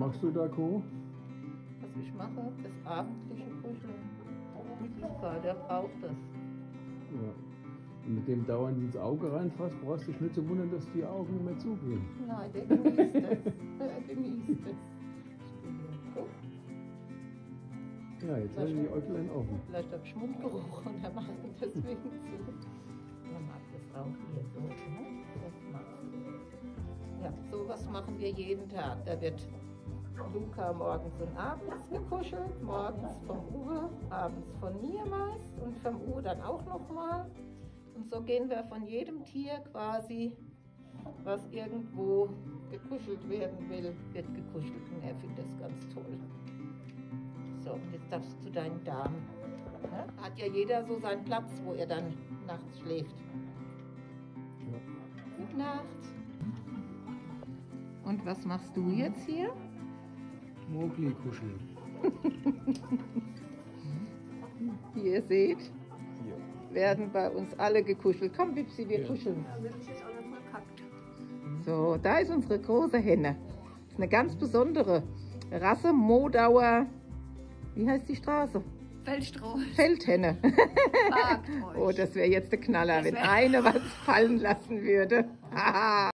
machst du da, Co? Was ich mache, das abendliche Kuscheln. Mit Luca, der braucht das. Ja. Und mit dem dauernd ins Auge reinfasst, brauchst du dich nicht zu wundern, dass die Augen nicht mehr zugehen. Nein, der genießt es. Der genießt es. Guck. Ja, jetzt haben die Äuglein offen. Vielleicht habe ich Mundgeruch und er macht ihn deswegen zu. Er mag das auch hier so. Ne? Das magst du. Ja, sowas machen wir jeden Tag. Da wird Luca morgens und abends gekuschelt. Morgens vom Uwe, abends von mir meist und vom Uwe dann auch nochmal. Und so gehen wir von jedem Tier quasi, was irgendwo gekuschelt werden will, wird gekuschelt. Und er findet das ganz toll. So, und jetzt darfst du zu deinen Damen. Ja? Hat ja jeder so seinen Platz, wo er dann nachts schläft. Ja. Gute Nacht. Und was machst du jetzt hier? Mogli kuscheln. Wie ihr seht, Ja. werden bei uns alle gekuschelt. Komm, Bipsi, wir kuscheln. So, da ist unsere große Henne. Das ist eine ganz besondere Rasse, Modauer. Wie heißt die Straße? Feldhenne. Oh, das wäre jetzt der Knaller, wenn eine was fallen lassen würde.